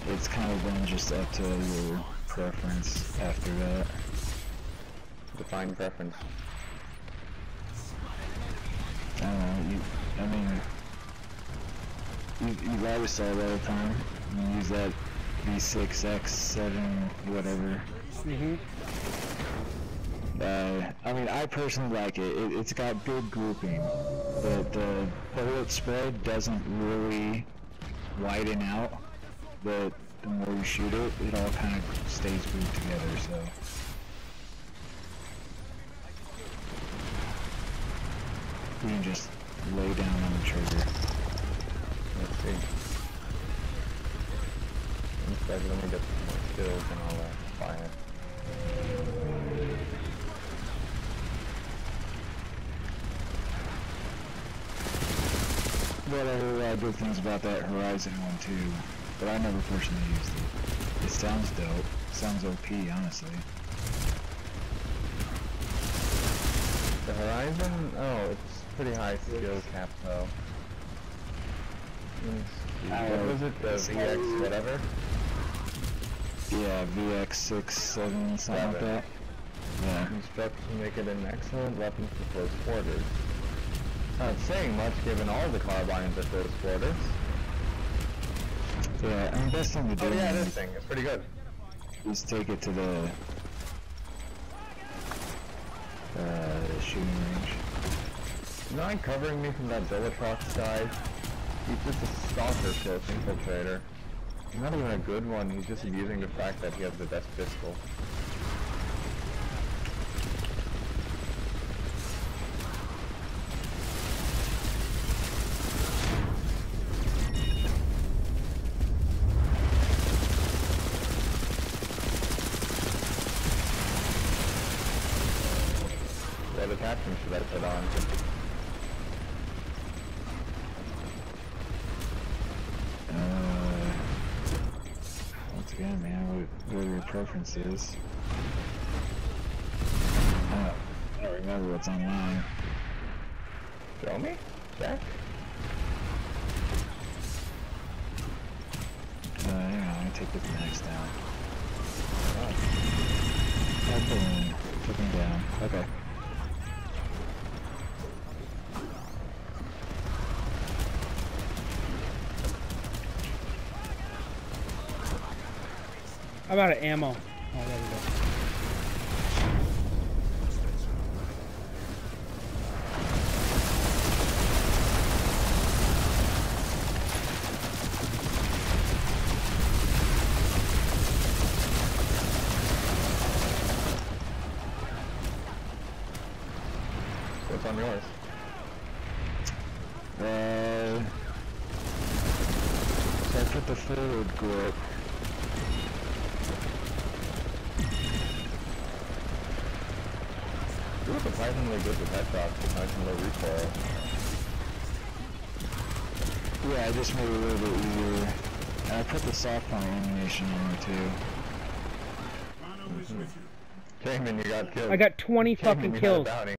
it's kind of then just up to your preference after that. Define preference. I don't know, you always say it all the time. You use that V6, X7, whatever. I mean, I personally like it. It's got good grouping. The bullet spread doesn't really widen out. The more you shoot it, it all kind of stays grouped together, so. You can just lay down on the trigger. Let's see. Instead, let me get some more skills and all that fire. Well, I heard a lot of good things about that Horizon one too, but I never personally used it. It sounds dope. Sounds OP, honestly. The Horizon? Oh, it's pretty high skill cap though. What was it? The VX whatever? Yeah, VX6, 7, something like that. Yeah. Instructions make it an excellent weapon for close quarters. Not saying much given all the carbines at close quarters. Yeah, I mean, best thing to do this thing is pretty good. is take it to the shooting range. You know, covering me from that Zolotrox guy, he's just a stalker close infiltrator. He's not even a good one, he's just abusing the fact that he has the best pistol. What attachment should I put on? Once again, man, what your preference is. I don't remember what's on mine. Show me? Check? Hang on, I'm gonna take the next down. Oh. Put him down. Okay. I'm out of ammo. Oh, there we go. What's on yours? So I put the forward grip. You were surprisingly good with headshots, nice and low recoil. Yeah, I just made it a little bit easier. And I put the soft point ammunition in there too. Jamin, you got killed. I got 20 Jamin, fucking you had a kills. bounty.